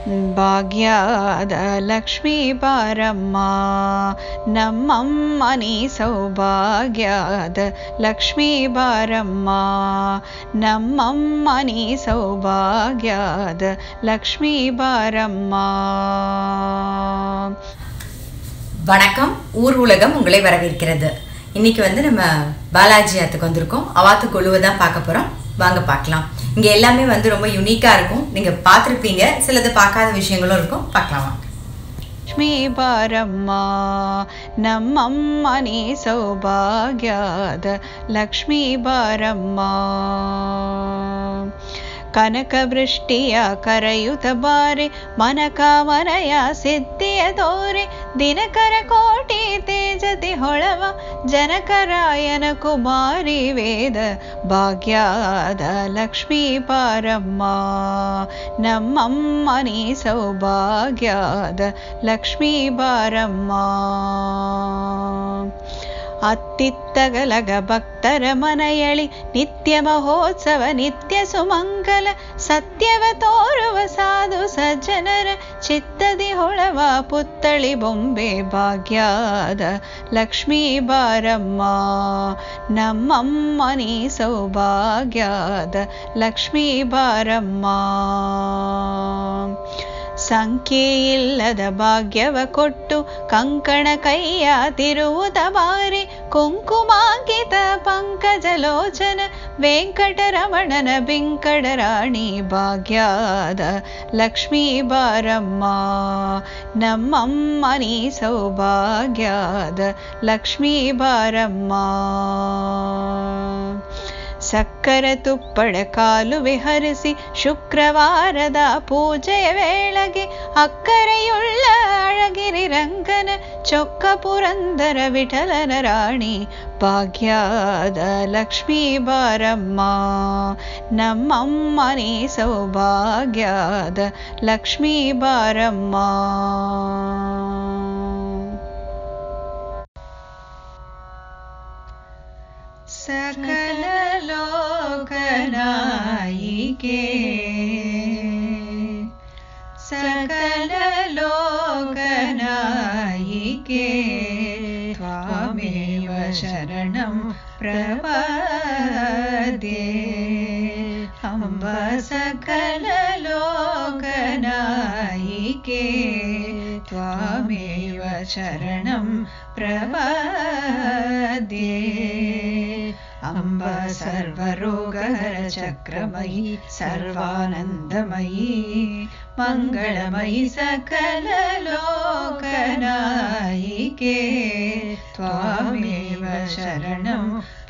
ಭಾಗ್ಯದ ಲಕ್ಷ್ಮೀ ಬಾರಮ್ಮ ನಮ್ಮಮ್ಮ ನೀ ಸೌಭಾಗ್ಯದ ಲಕ್ಷ್ಮೀ ಬಾರಮ್ಮ ನಮ್ಮಮ್ಮ ನೀ ಸೌಭಾಗ್ಯದ லக்ஷ்மி பாரம்மா. வணக்கம். ஊர் உலகம் உங்களை வரவேற்கிறது. இன்னைக்கு நம்ம பாலாஜி ஆத்துக்கு வந்திருக்கோம். அவாத்து கொழுவை தான் பார்க்க போகிறோம். வாங்க பார்க்கலாம். இங்கே எல்லாமே ரொம்ப யூனிக்காக இருக்கும். நீங்கள் பார்த்துருப்பீங்க, சிலது பார்க்காத விஷயங்களும் இருக்கும். பார்க்கலாம் வாங்க. லக்ஷ்மி பாரம்மா ನಮ್ಮಮ್ಮ ನೀ ಸೌಭಾಗ್ಯದ ಲಕ್ಷ್ಮೀ ಬಾರಮ್ಮ ಕನಕ ವೃಷ್ಟಿಯ ಕರೆಯುತ ಬಾರೆ ಮನಕಾಮನಯ ಸಿದ್ಧಿಯ ತೋರೆ ದಿನಕರ ಕೋಟಿ ತೇಜತಿ ಹೊಳವ ಜನಕರಾಯನ ಕುಮಾರಿ ವೇದ ಭಾಗ್ಯದ ಲಕ್ಷ್ಮೀ ಬಾರಮ್ಮ ನಮ್ಮಮ್ಮ ನೀ ಸೌಭಾಗ್ಯದ ಲಕ್ಷ್ಮೀ ಬಾರಮ್ಮ ಅತ್ತಿತ್ತಗಲಗ ಭಕ್ತರ ಮನಯಳಿ ನಿತ್ಯ ಮಹೋತ್ಸವ ನಿತ್ಯ ಸುಮಂಗಲ ಸತ್ಯವ ತೋರುವ ಸಾಧು ಸಜ್ಜನರ ಚಿತ್ತದಿ ಹೊಳವ ಪುತ್ತಳಿ ಬೊಂಬೆ ಭಾಗ್ಯದ ಲಕ್ಷ್ಮೀ ಬಾರಮ್ಮ ನಮ್ಮಮ್ಮ ನೀ ಸೌಭಾಗ್ಯದ ಲಕ್ಷ್ಮೀ ಬಾರಮ್ಮ ಸಂಖ್ಯೆಯಿಲ್ಲದ ಭಾಗ್ಯವ ಕೊಟ್ಟು ಕಂಕಣ ಕೈಯ ತಿರುವುದ ಬಾರಿ ಕುಂಕುಮಾಂಕಿತ ಪಂಕಜಲೋಚನ ವೆಂಕಟರಮಣನ ಬಿಂಕಡರಾಣಿ ಭಾಗ್ಯದ ಲಕ್ಷ್ಮೀ ಬಾರಮ್ಮ ನಮ್ಮಮ್ಮ ನೀ ಸೌಭಾಗ್ಯದ ಲಕ್ಷ್ಮೀ ಬಾರಮ್ಮ ಸಕ್ಕರ ತುಪ್ಪಳ ಕಾಲುವೆ ಹರಿಸಿ ಶುಕ್ರವಾರದ ಪೂಜೆಯ ವೇಳೆಗೆ ಅಕ್ಕರೆಯುಳ್ಳ ಅಳಗಿರಿ ರಂಗನ ಚೊಕ್ಕ ಪುರಂದರ ವಿಠಲನ ರಾಣಿ ಭಾಗ್ಯದ ಲಕ್ಷ್ಮೀ ಬಾರಮ್ಮ ನಮ್ಮಮ್ಮ ನೀ ಸೌಭಾಗ್ಯದ ಲಕ್ಷ್ಮೀ ಬಾರಮ್ಮ ಸಕಲ ಲೋಕನಾಯಿಕೆ ಸಕಲ ಲೋಕನಾಯಿಕೆ ತ್ವಾಮೇವ ಶರಣಂ ಪ್ರಪದ್ಯೆ ಅಂಬ ಸಕಲ ಲೋಕನಾಯಿಕೆ ತ್ವಾಮೇವ ಶರಣಂ ಪ್ರಪದ್ಯೆ ಅಂಬ ಸರ್ವರೋಗಹರ ಚಕ್ರಮಯಿ ಸರ್ವಾನಂದಮಯಿ ಮಂಗಳಮಯಿ ಸಕಲ ಲೋಕನಾಯಿಕೆ ತ್ವಾಮೇವ ಶರಣಂ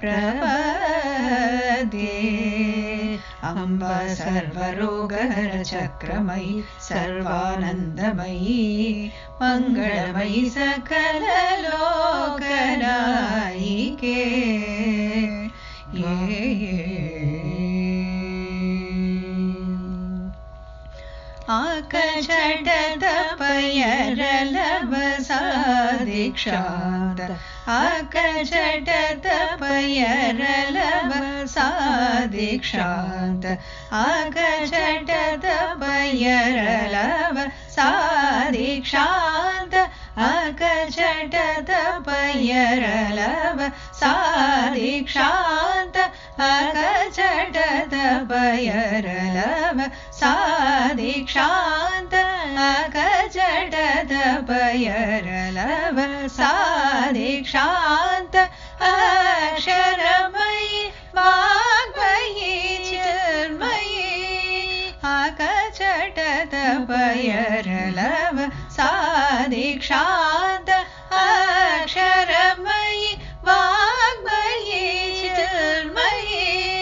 ಪ್ರಪದ್ಯೆ ಅಂಬ ಸರ್ವರೋಗಹರ ಚಕ್ರಮಯಿ ಸರ್ವಾನಂದಮಯಿ ಮಂಗಳಮಯಿ ಸಕಲ ಲೋಕನಾಯಿಕೆ ಆಕಚಟದ ಪಯರಲವ ಸಾದೀಕ್ಷಾಂತ ಆಕಚಟದ ಪಯರಲವ ಸಾದೀಕ್ಷಾಂತ ಆಕಚಟದ ಪಯರಲವ ಸಾದೀಕ್ಷಾಂತ ಆಕಚಟದ ಪಯರಲವ ಸಾದೀಕ್ಷಾಂತ ಆಕಚಟದ ಪಯರಲವ ಸಾದೀಕ್ಷಾಂತ ಆಕಚಟದ ಪಯರಲವ ಸಾದೀಕ್ಷಾಂತ ಅಕ್ಷರಮಯಿ ವಾಗ್ಮಯಿ ಚಿನ್ಮಯಿ ಆಕಚಟದ ಪಯರಲವ ಸಾದೀಕ್ಷಾಂತ ಅಕ್ಷರಮಯಿ ವಾಗ್ಮಯಿ ಚಿನ್ಮಯಿ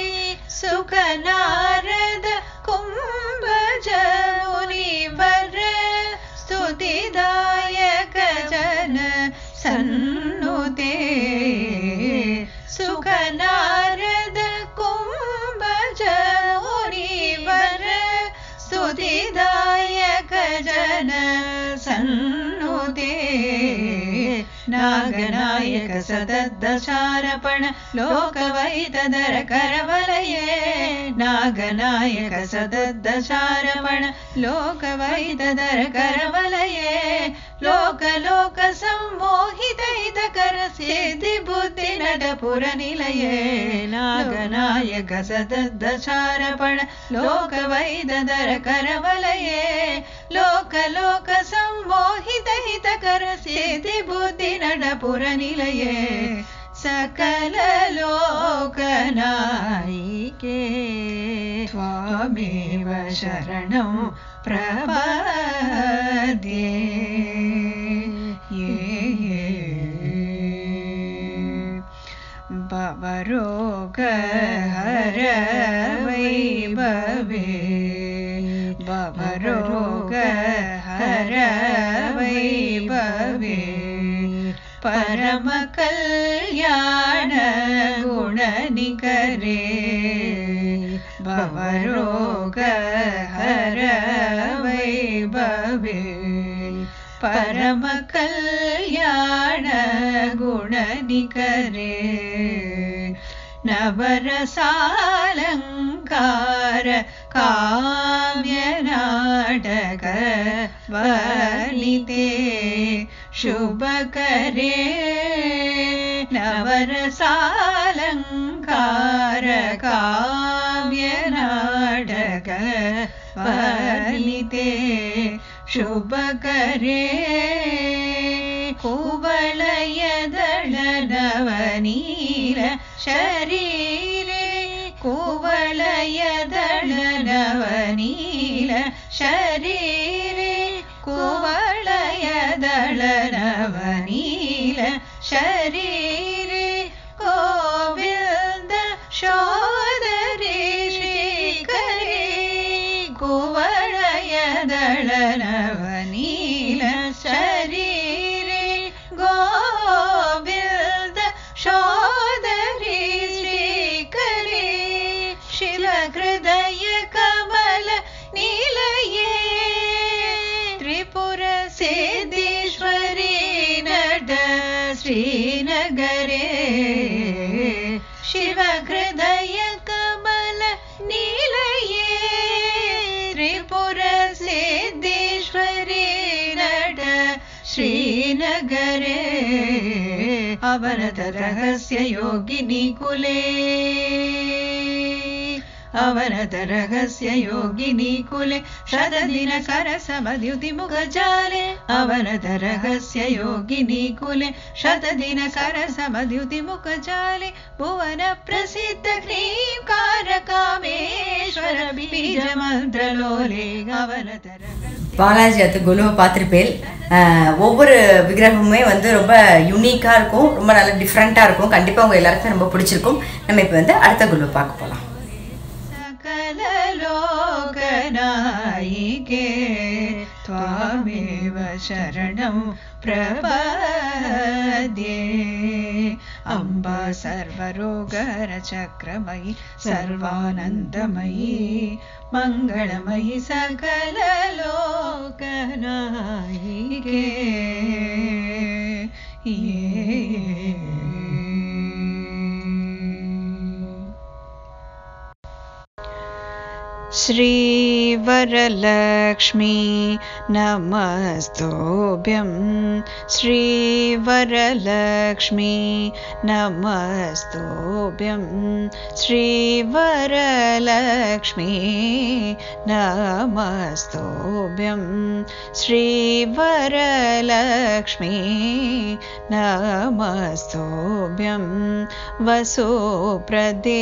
ಸುಖನಾರದ ಕುಂಭಜ ಮುನಿವರ ಸ್ತುತಿದಾಯಕ ಜನ ಸನ್ನುತೆ ಸುಖನಾರದ ಕುಂಭಜ ಮುನಿವರ ಸ್ತುತಿದಾಯಕ ಜನ ಸನ್ನುತೆ नागनायक सततदशार्पण लोकवैतदर करवलये नागनायक सततदशार्पण लोकवैतदर करवलये लोक लोक सम्मोहित हितकर सिद्धि बुद्धि नटपुर निलये नागनायक सततदशार्पण लोकवैतदर करवलये लोक लोक सम्मोहित हितकर सिद्धि बुद्धि नटपुर निलये सकल लोकनायिके त्वामेव शरणं प्रपद्ये भवरोगहर वैभवे भवरोगहर वैभवे परम कल्याण गुणनिकरे भवरोगहर वैभवे परम कल्याण गुणनिकरे नवरसालंकार काव्यनाटक वलिते शुभकरे नवरसालंकार काव्यनाटक वलिते शुभकरे कुवलयदल नवनील शरीरे कुवलयदल नवनील शरीरे कुवलयदल नवनील शरीरे गोविंद शोदरे श्रीकरे कुवलयदल नवनील शरीरे गोविंद शोदरे श्रीकरे शिवहृदय कमल निलये त्रिपुर सिद्धेश्वरी नट श्रीनगरे शिवहृदय कमल निलये त्रिपुर सिद्धेश्वरी नट श्रीनगरे अवनत रहस्य योगिनी कुले अवनत रहस्य योगिनी कुले शतदिन करसमद्युति मुखजाले अवनत रहस्य योगिनी कुले शतदिन करसमद्युति मुखजाले भुवन प्रसिद्ध क्लींकार कामेश्वर बीज मंत्रलोले अवनत பாலாஜி அத்து குலுவை பார்த்துருப்பேன். ஒவ்வொரு விக்கிரகமுமே வந்து ரொம்ப யூனிக்காக இருக்கும், ரொம்ப நல்ல டிஃப்ரெண்ட்டாக இருக்கும். கண்டிப்பாக உங்கள் எல்லாருக்கும் ரொம்ப பிடிச்சிருக்கும். நம்ம இப்போ வந்து அடுத்த குலுவை பார்க்க போகலாம். सकल लोकनायिके त्वामेव शरणं प्रपद्ये अम्बा सर्वरोगहरचक्रमयि सर्वानन्दमयि मङ्गलमयि सकल लोकनायिके श्रीवरलक्ष्मी नमस्तोभ्यं श्रीवरलक्ष्मी नमस्तोभ्यं श्रीवरलक्ष्मी नमस्तोभ्यं श्रीवरलक्ष्मी नमस्तोभ्यं वसुप्रदे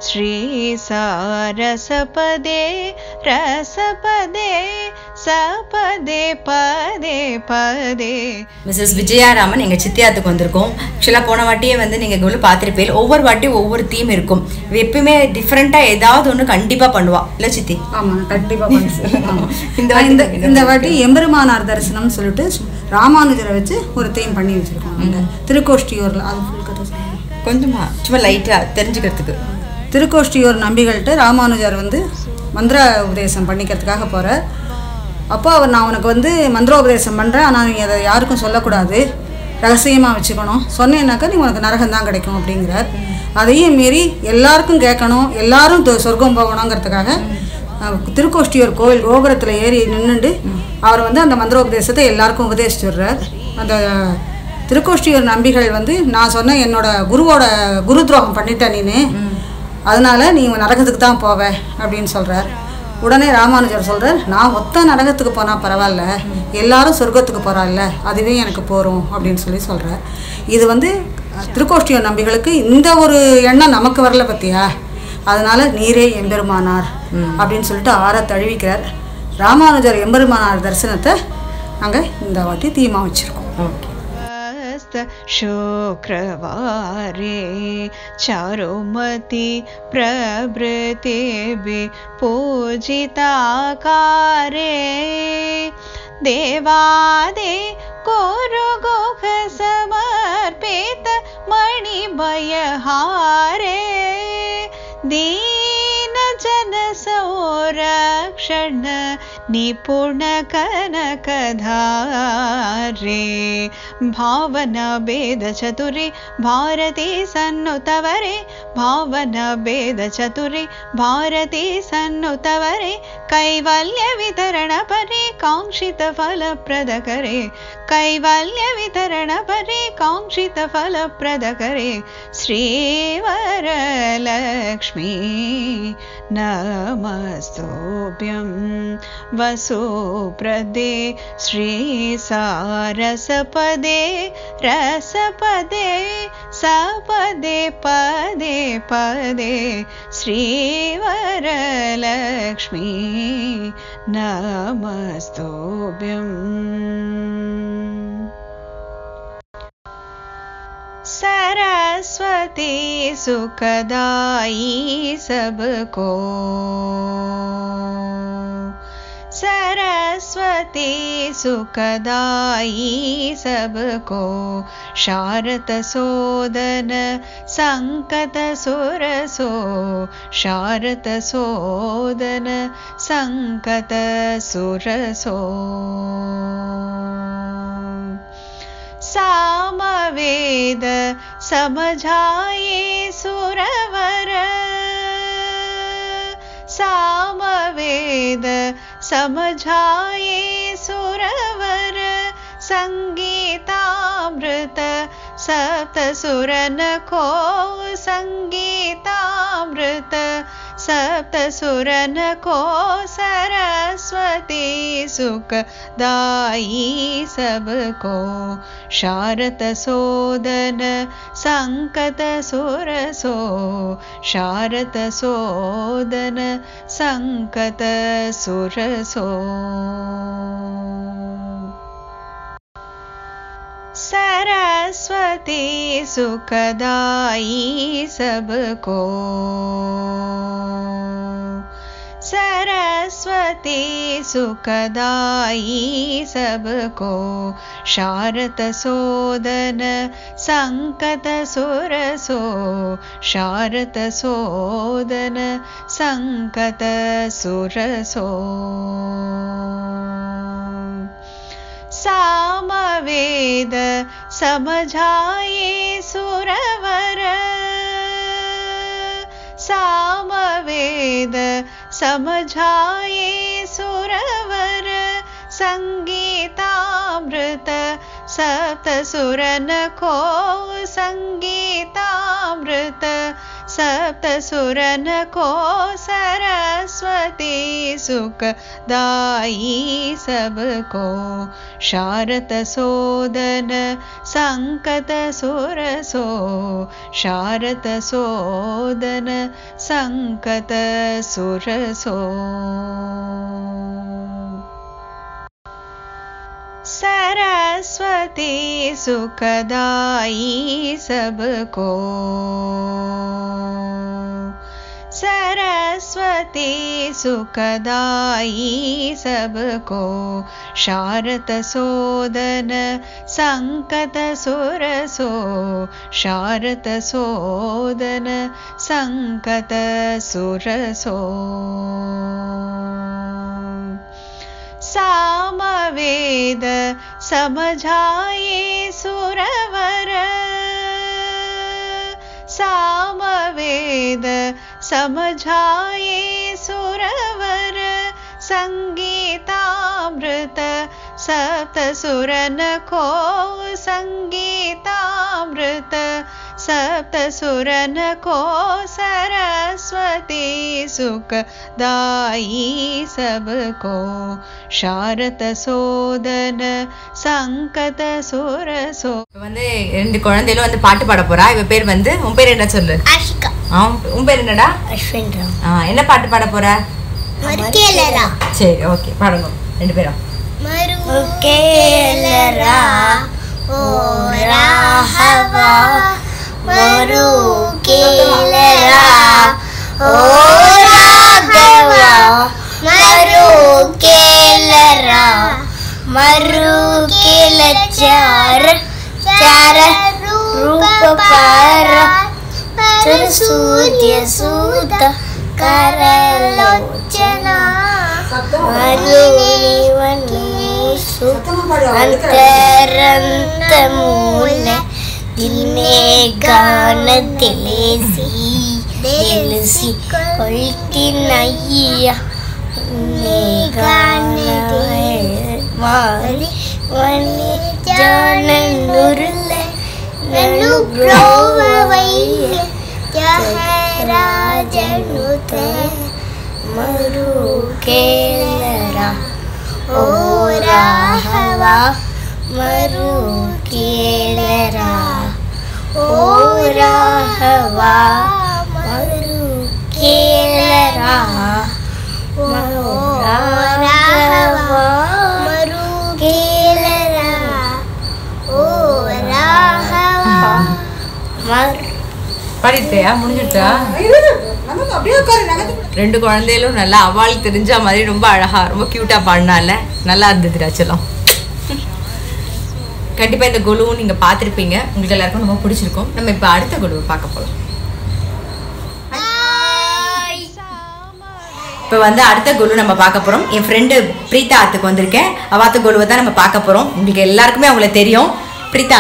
श्रीसारसपदे रसपदे सपदे पदे पदे மிஸ்ஸஸ் விஜயாராமன் எங்கள் சித்தியாத்துக்கு வந்திருக்கோம். ஆக்சுவலாக போன வாட்டியே வந்து நீங்கள் இங்கே உள்ள பார்த்துருப்பேன். ஒவ்வொரு வாட்டியும் ஒவ்வொரு தீம் இருக்கும். எப்பயுமே டிஃப்ரெண்ட்டாக ஏதாவது ஒன்று கண்டிப்பாக பண்ணுவா இல்லை சித்தி? ஆமாம், கண்டிப்பாக இந்த வாட்டி எம்பெருமானார் தரிசனம்னு சொல்லிட்டு ராமானுஜரை வச்சு ஒரு தீம் பண்ணி வச்சுருக்கோம். திருக்கோஷ்டியூரில் அது ஃபுல் கதை கொஞ்சமாக சும்மா லைட்டாக தெரிஞ்சுக்கிறதுக்கு. திருக்கோஷ்டியூர் நம்பிகள்கிட்ட ராமானுஜர் வந்து மந்திர உபதேசம் பண்ணிக்கிறதுக்காக போகிறார். அப்போ அவர் நான் உனக்கு வந்து மந்திரோபதேசம் பண்ணுறேன், ஆனால் நீ அதை யாருக்கும் சொல்லக்கூடாது, ரகசியமாக வச்சுக்கணும், சொன்னேன்னாக்கா நீ உனக்கு நரகம் தான் கிடைக்கும் அப்படிங்கிறார். அதையும் மீறி எல்லாருக்கும் கேட்கணும், எல்லாரும் சொர்க்கம் போகணுங்கிறதுக்காக திருக்கோஷ்டியூர் கோவில் கோபுரத்தில் ஏறி நின்றுண்டு அவர் வந்து அந்த மந்திரோபதேசத்தை எல்லாருக்கும் உபதேசிச்சு விடுறார். அந்த திருக்கோஷ்டியூர் நம்பிகள் வந்து நான் சொன்ன என்னோட குருவோட குரு துரோகம் பண்ணிட்டேன் நீனு, அதனால நீ நரகத்துக்கு தான் போவ அப்படின்னு சொல்கிறார். உடனே ராமானுஜர் சொல்கிறார், நான் மொத்த நரகத்துக்கு போனால் பரவாயில்ல, எல்லாரும் சொர்க்கத்துக்கு போகிறாள்ல அதுவே எனக்கு போகிறோம் அப்படின்னு சொல்கிறார். இது வந்து திருக்கோஷ்டியூர் நம்பிகளுக்கு இந்த ஒரு எண்ணம் நமக்கு வரல பற்றியா, அதனால் நீரே எம்பெருமானார் அப்படின்னு சொல்லிட்டு ஆற தழுவிக்கிறார். ராமானுஜர் எம்பெருமானார் தரிசனத்தை நாங்கள் இந்த வாட்டி தீமா வச்சுருக்கோம். ஓகே. शुक्रवारे चारुमती प्रभृति पूजिताकारे देवादि कुरुगुह समर्पित मणिभयहारे दीन जन संरक्षण निपुण कनकधारे भावना भेद चतुरी भारती सन्नुतवरे भावना भेद चतुरी भारती सन्नुतवरे कैवल्य वितरण परे कांक्षित फल प्रद करे कैवल्य वितरण परे कांक्षित फल प्रद करे श्रीवरलक्ष्मी नमस्तुभ्यं वसुप्रदे श्रीसारसपदे रसपदे सपदे पदे पदे श्रीवरलक्ष्मी नमस्तुभ्यम्। सरस्वती सुखदाई सबको सरस्वती सुखदाई सबको शारद सोदन संकट सुरसो शारद सोदन संकट सुरसो सामवेद समझाए सुरवर सामवेद समझाए सुरवर संगीतामृत सप्त सुरन को संगीतामृत सप्त सुरन को सरस्वती सुखदाई सबको शारद सोदन संकट सुरसो शारद सोदन संकट सुरसो सरस्वती सुखदाई सबको सरस्वती सुखदाई सबको शारद सोदन संकट सुरसो शारद सोदन संकट सुरसो सामवेद समझाए सुरवर सामवेद समझाए सुरवर संगीतामृत सप्त सुरन को संगीतामृत सप्त सुरन को सरस्वती सुखदाई सबको शारद सोदन संकट सुरसो शारद सोदन संकट सुरसो सरस्वती सुखदाई सबको सरस्वती सुखदाई सबको शारद सोदन संकट सुरसो शारद सोदन संकट सुरसो सामवेद समझाये सुरवर सामवेद समझाये सुरवर संगीतामृत सप्तसुरन को संगीतामृत सप्तसुरन को सरस्वती सुखदाई सबको शारद सोदन संकट सुरसो வந்து ரெண்டு குழந்தைகளும் வந்து பாட்டு பாட போறா. இவ பேர் வந்து உன் பேர் என்ன சொல்லு? ஆஷிகா. உன் பேர் என்னடா? அஸ்வின்ரா. என்ன பாட்டு பாட போற? மருகேலரா. சரி ஓகே பாடுங்க ரெண்டு பேரும். மருகேலரா ஓ ராஹவா மருகேலரா ஓ ராகவா மருகேலரா மருகேலச்சார चार रूप पार सूर्य सूत करलोचना मरुनिवनीसु अंतरंत मूल दिल में गान दिलसी कोई नैया गान मारी वनी जाननुरले ननु ब्रोवैले जहराजनुते मरुकेलरा ओ राहवा मरुकेलरा ओ राहवा मरुकेलरा ओ राहवा मरुकेलरा பாடிட்டியா? முடிஞ்சிட்டா? ரெண்டு குழந்தைகளும் நல்லா அவாள் தெரிஞ்ச மாதிரி ரொம்ப அழகா ரொம்ப கியூட்டா பாடினால நல்லா இருந்தது ராச்சலம். கண்டிப்பா இந்த குழுவும் நீங்க பார்த்திருப்பீங்க. உங்களுக்கு எல்லாருக்கும் ரொம்ப பிடிச்சிருக்கும். நம்ம இப்ப அடுத்த குழுவை பார்க்க போலாம். இப்போ வந்து அடுத்த குழு நம்ம பார்க்க போறோம். என் ஃப்ரெண்டு பிரீதா ஆத்துக்கு வந்திருக்கேன். அவாத்து குழுவை தான் நம்ம பார்க்க போறோம். உங்களுக்கு எல்லாருக்குமே அவங்கள தெரியும். பிரீதா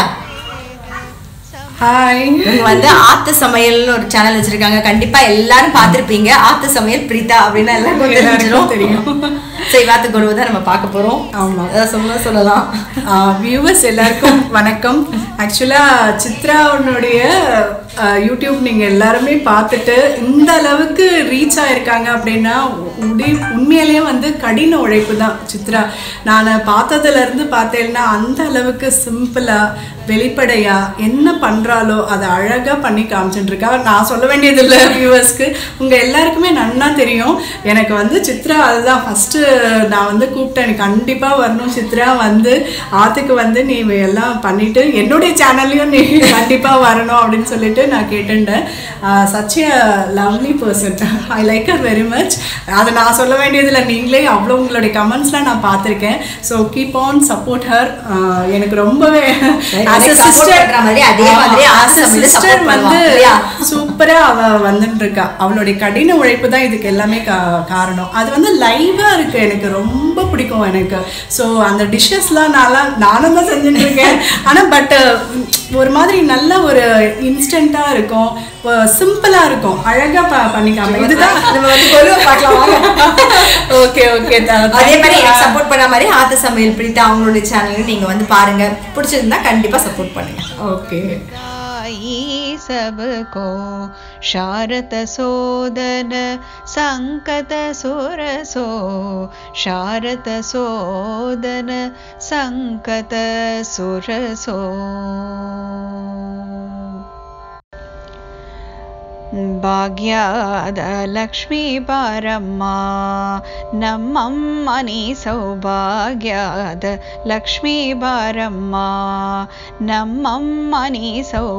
ஹாய். இவங்க வந்து ஆத்து சமையல்னு ஒரு சேனல் வச்சிருக்காங்க. கண்டிப்பா எல்லாரும் பார்த்திருப்பீங்க. ஆத்து சமையல் பிரீதா அப்படின்னா எல்லாருக்கும் தெரியும். சரி வாத்து குழுவை தான் நம்ம பார்க்க போறோம். ஆமா சொல்லலாம். வியூவர்ஸ் எல்லாருக்கும் வணக்கம். ஆக்சுவலாக சித்ராவுடைய யூடியூப் நீங்கள் எல்லாருமே பார்த்துட்டு இந்த அளவுக்கு ரீச் ஆகிருக்காங்க அப்படின்னா உண்மையிலேயே வந்து கடின உழைப்பு தான் சித்ரா. நான் பார்த்ததுலேருந்து பார்த்தேன்னா அந்த அளவுக்கு சிம்பிளாக வெளிப்படையாக என்ன பண்ணுறாலோ அதை அழகாக பண்ணி காமிச்சுட்டுருக்கா. நான் சொல்ல வேண்டியதில்லை வியூவர்ஸ்க்கு, உங்கள் எல்லாருக்குமே நன்னா தெரியும். எனக்கு வந்து சித்ரா அதுதான் ஃபஸ்ட்டு நான் வந்து கூப்பிட்டேன். எனக்கு கண்டிப்பாக வரணும் சித்ரா, வந்து ஆற்றுக்கு வந்து நீ எல்லாம் பண்ணிவிட்டு என்னுடைய சேனல்லையும் நீ கண்டிப்பாக வரணும் அப்படின்னு சொல்லிட்டு நான் கேட்டுட்டேன். Such a lovely person. I like her very much. அதை நான் சொல்ல வேண்டியதில்லை, நீங்களே அவ்வளோ உங்களுடைய கமெண்ட்ஸ்லாம் நான் பார்த்துருக்கேன். So keep on support her. எனக்கு ரொம்பவே சிஸ்டர் வந்து சூப்பரா அவ வந்துட்டு இருக்கா. அவளுடைய கடின உழைப்பு தான் இதுக்கு எல்லாமே காரணம். அது வந்து லைவா இருக்கு, எனக்கு ரொம்ப பிடிக்கும் எனக்கு. ஸோ அந்த டிஷ்ஷஸ்லாம் நானும் தான் செஞ்சுட்டு இருக்கேன். ஆனால் பட் ஒரு மாதிரி நல்ல ஒரு இன்ஸ்டன்டா இருக்கும், சிம்பிளா இருக்கும், அழகா பண்ணிக்காம. இதுதான் நம்ம வந்து கொலுவை பார்க்கலாம். Okay okay. அதே மாதிரி சப்போர்ட் பண்ண மாதிரி ஆத்து சமையல் பிரீதா அவங்களுடைய சேனலையும் நீங்க வந்து பாருங்க. பிடிச்சிருந்தா கண்டிப்பா சப்போர்ட் பண்ணுங்க. ஓகே. सबको शारद सोदन संकट सुरसो शारद सोदन संकट सुरसो ಭಾಗ್ಯದ ಲಕ್ಷ್ಮೀ ಬಾರಮ್ಮ ನಮ್ಮಮ್ಮನಿ ಸೌಭಾಗ್ಯದ ಲಕ್ಷ್ಮೀ ಬಾರಮ್ಮ ನಮ್ಮಮ್ಮನಿ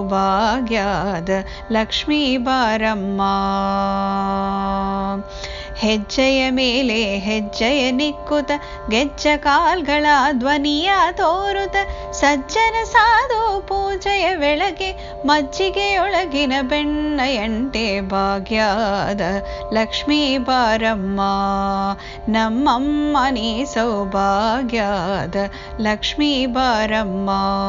ಸೌಭಾಗ್ಯದ ಲಕ್ಷ್ಮೀ ಬಾರಮ್ಮ ಹೆಜ್ಜೆಯ ಮೇಲೆ ಹೆಜ್ಜೆಯ ನಿಕ್ಕುತ ಗೆಜ್ಜ ಕಾಲ್ಗಳ ಧ್ವನಿಯ ತೋರುತ ಸಜ್ಜನ ಸಾಧು ಪೂಜೆಯ ವೆಳಗೆ ಮಜ್ಜಿಗೆಯೊಳಗಿನ ಬೆಣ್ಣೆಯಂಟೆ ಭಾಗ್ಯದ ಲಕ್ಷ್ಮೀ ಬಾರಮ್ಮ ನಮ್ಮಮ್ಮ ನೀ ಸೌಭಾಗ್ಯದ ಲಕ್ಷ್ಮೀ ಬಾರಮ್ಮ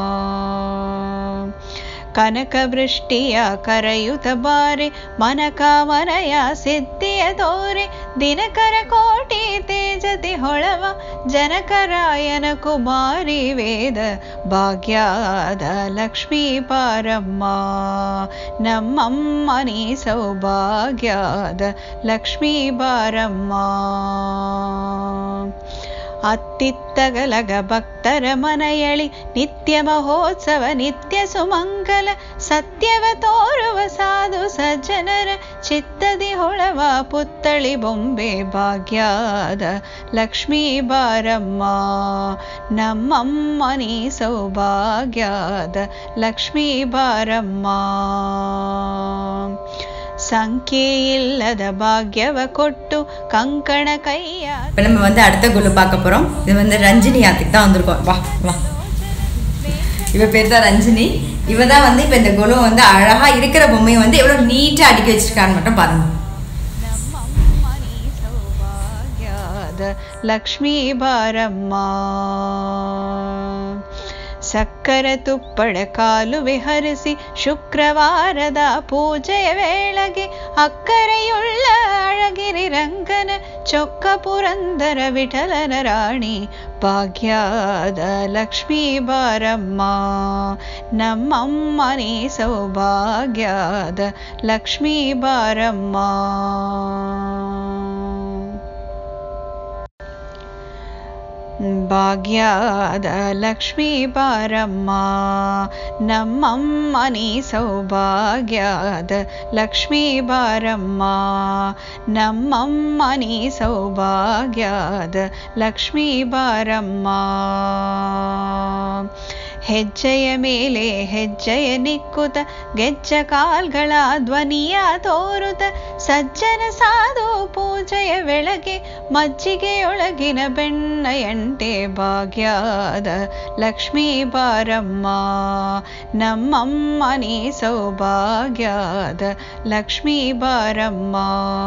ಕನಕ ವೃಷ್ಟಿಯ ಕರೆಯುತ ಬಾರೆ ಮನಕಾಮನಯ ಸಿದ್ಧಿಯ ತೋರೆ ದಿನಕರ ಕೋಟಿ ತೇಜತಿ ಹೊಳವ ಜನಕರಾಯನ ಕುಮಾರಿ ವೇದ ಭಾಗ್ಯದ ಲಕ್ಷ್ಮೀ ಬಾರಮ್ಮ ನಮ್ಮಮ್ಮ ನೀ ಸೌಭಾಗ್ಯದ ಲಕ್ಷ್ಮೀ ಬಾರಮ್ಮ ಅತ್ತಿತ್ತಗಲಗ ಭಕ್ತರ ಮನಯಳಿ ನಿತ್ಯ ಮಹೋತ್ಸವ ನಿತ್ಯ ಸುಮಂಗಲ ಸತ್ಯವ ತೋರುವ ಸಾಧು ಸಜ್ಜನರ ಚಿತ್ತದಿ ಹೊಳವ ಪುತ್ತಳಿ ಬೊಂಬೆ ಭಾಗ್ಯದ ಲಕ್ಷ್ಮೀ ಬಾರಮ್ಮ ನಮ್ಮಮ್ಮ ನೀ ಸೌಭಾಗ್ಯದ ಲಕ್ಷ್ಮೀ ಬಾರಮ್ಮ ಸಂಖ್ಯೆ ಇಲ್ಲದ ಭಾಗ್ಯವ கொட்டு கங்கண கையா. இப்போ நம்ம வந்து அடுத்த குழு பார்க்க போகிறோம். இது வந்து ரஞ்சினி ஆத்துக்கு தான் வந்திருக்கோம். வா வா, இவ பேர் தான் ரஞ்சினி. இவ தான் வந்து இப்போ இந்த குழு வந்து அழகா இருக்கிற பொம்மையை வந்து எவ்வளோ நீட்டாக அடுக்கி வச்சிருக்கான்னு மட்டும் பாருங்க. லக்ஷ்மி பாரம்மா ಸಕ್ಕರ ತುಪ್ಪಳ ಕಾಲುವೆ ಹರಿಸಿ ಶುಕ್ರವಾರದ ಪೂಜೆಯ ವೇಳೆಗೆ ಅಕ್ಕರೆಯುಳ್ಳ ಅಳಗಿರಿ ರಂಗನ ಚೊಕ್ಕ ಪುರಂದರ ವಿಠಲನ ರಾಣಿ ಭಾಗ್ಯದ ಲಕ್ಷ್ಮೀ ಬಾರಮ್ಮ ನಮ್ಮಮ್ಮ ನೀ ಸೌಭಾಗ್ಯದ ಲಕ್ಷ್ಮೀ ಬಾರಮ್ಮ ಭಾಗ್ಯದ ಲಕ್ಷ್ಮೀ ಬಾರಮ್ಮ ನಮ್ಮಮ್ಮ ನೀ ಸೌಭಾಗ್ಯದ ಲಕ್ಷ್ಮೀ ಬಾರಮ್ಮ ನಮ್ಮಮ್ಮ ನೀ ಸೌಭಾಗ್ಯದ ಲಕ್ಷ್ಮೀ ಬಾರಮ್ಮ ಹೆಜ್ಜೆಯ ಮೇಲೆ ಹೆಜ್ಜೆಯ ನಿಕ್ಕುತ ಗೆಜ್ಜ ಕಾಲ್ಗಳ ಧ್ವನಿಯ ತೋರುತ ಸಜ್ಜನ ಸಾಧು ಪೂಜೆಯ ವೆಳಗೆ ಮಜ್ಜಿಗೆಯೊಳಗಿನ ಬೆಣ್ಣೆಯಂಟೆ ಭಾಗ್ಯದ ಲಕ್ಷ್ಮೀ ಬಾರಮ್ಮ ನಮ್ಮಮ್ಮ ನೀ ಸೌಭಾಗ್ಯದ ಲಕ್ಷ್ಮೀ ಬಾರಮ್ಮ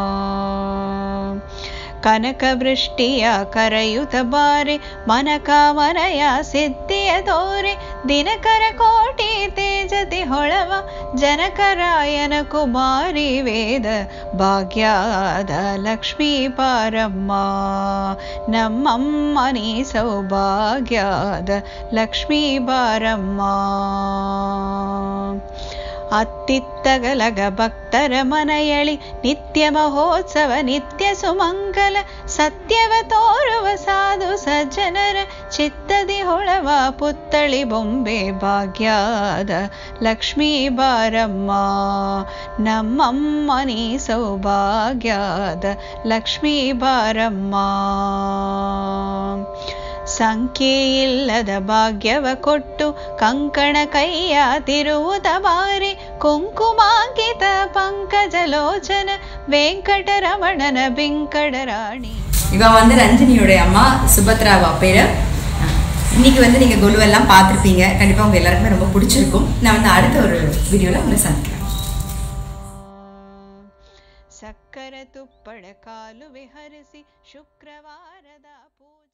ಕನಕ ವೃಷ್ಟಿಯ ಕರೆಯುತ ಬಾರೆ ಮನಕಾಮನಯ ಸಿದ್ಧಿಯ ತೋರೆ ದಿನಕರ ಕೋಟಿ ತೇಜತಿ ಹೊಳವ ಜನಕರಾಯನ ಕುಮಾರಿ ವೇದ ಭಾಗ್ಯದ ಲಕ್ಷ್ಮೀ ಬಾರಮ್ಮ ನಮ್ಮಮ್ಮ ನೀ ಸೌಭಾಗ್ಯದ ಲಕ್ಷ್ಮೀ ಬಾರಮ್ಮ ಅತ್ತಿತ್ತಗಲಗ ಭಕ್ತರ ಮನಯಳಿ ನಿತ್ಯ ಮಹೋತ್ಸವ ನಿತ್ಯ ಸುಮಂಗಲ ಸತ್ಯವ ತೋರುವ ಸಾಧು ಸಜ್ಜನರ ಚಿತ್ತದಿ ಹೊಳವ ಪುತ್ತಳಿ ಬೊಂಬೆ ಭಾಗ್ಯದ ಲಕ್ಷ್ಮೀ ಬಾರಮ್ಮ ನಮ್ಮಮ್ಮ ನೀ ಸೌಭಾಗ್ಯದ ಲಕ್ಷ್ಮೀ ಬಾರಮ್ಮ ಸಂಖ್ಯೆ ಇಲ್ಲದ ಭಾಗ್ಯವ ಕೊಟ್ಟು ಕಂಕಣ ಕೈಯ ತಿರುವುದ ಬಾರಿ ಕುಂಕುಮಾಂಕಿತ ಪಂಕಜಲೋಚನ வெங்கடரமணன வெங்கடராணி. இவன் வந்து ரஞ்சினியோடைய அம்மா சுபத்ராவா பேரு. இன்னைக்கு வந்து நீங்கள் கொலுவெல்லாம் பார்த்துருப்பீங்க. கண்டிப்பாக உங்கள் எல்லாருக்குமே ரொம்ப பிடிச்சிருக்கும். நான் வந்து அடுத்த ஒரு வீடியோவில் உங்களை சந்திக்கிறேன். ಸಕ್ಕರ ತುಪ್ಪಳ ಕಾಲುವೆ ಹರಿಸಿ ಶುಕ್ರವಾರದ ಪೂಜೆ